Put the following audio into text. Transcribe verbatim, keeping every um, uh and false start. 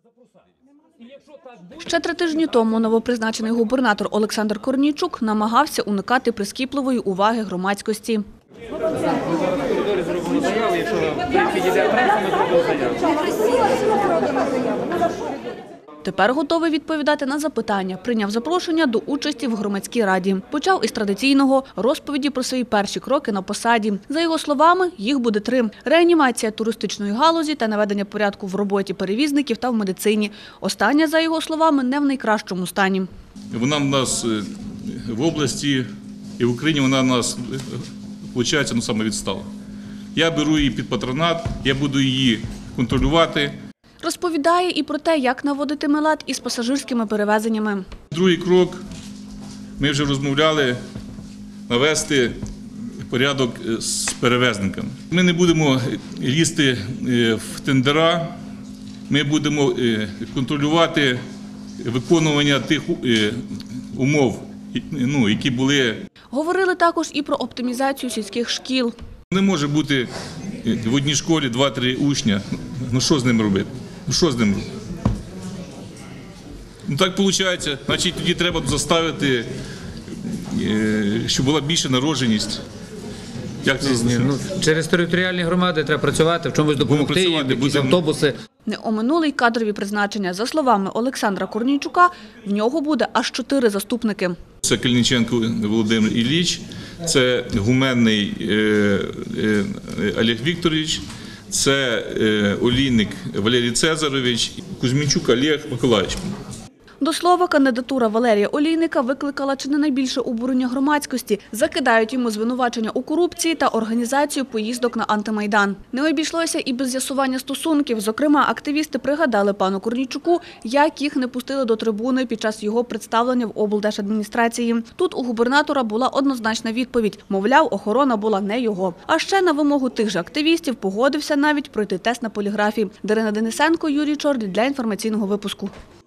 Ще три тижні тому новопризначений губернатор Олександр Корнійчук намагався уникати прискіпливої уваги громадськості. Тепер готовий відповідати на запитання. Прийняв запрошення до участі в громадській раді. Почав із традиційного – розповіді про свої перші кроки на посаді. За його словами, їх буде три. Реанімація туристичної галузі та наведення порядку в роботі перевізників та в медицині. Остання, за його словами, не в найкращому стані. Вона в нас в області і в Україні вона в нас, виходить, ну, саме відстала. Я беру її під патронат, я буду її контролювати. Розповідає і про те, як наводити лад із пасажирськими перевезеннями. Другий крок, ми вже розмовляли, навести порядок з перевезниками. Ми не будемо лізти в тендера, ми будемо контролювати виконування тих умов, ну, які були. Говорили також і про оптимізацію сільських шкіл. Не може бути в одній школі два-три учня. Ну що з ним робити? Ну що з ним робити? Ну так виходить. Значить, тоді треба заставити, щоб була більша народженість. Як це? Ну, через територіальні громади треба працювати, в чомусь допомогти, їм, якісь автобуси. Не оминули й кадрові призначення. За словами Олександра Корнійчука, в нього буде аж чотири заступники. Це Калініченко Володимир Ілліч, це Гуменний Олег Вікторович, це Олійник Валерій Цезарович, Кузьмінчук Олег Миколаївич. До слова, кандидатура Валерія Олійника викликала чи не найбільше обурення громадськості. Закидають йому звинувачення у корупції та організацію поїздок на антимайдан. Не обійшлося і без з'ясування стосунків. Зокрема, активісти пригадали пану Корнійчуку, як їх не пустили до трибуни під час його представлення в облдержадміністрації. Тут у губернатора була однозначна відповідь. Мовляв, охорона була не його. А ще на вимогу тих же активістів погодився навіть пройти тест на поліграфі. Дарина Денисенко, Юрій Чорний для інформаційного випуску.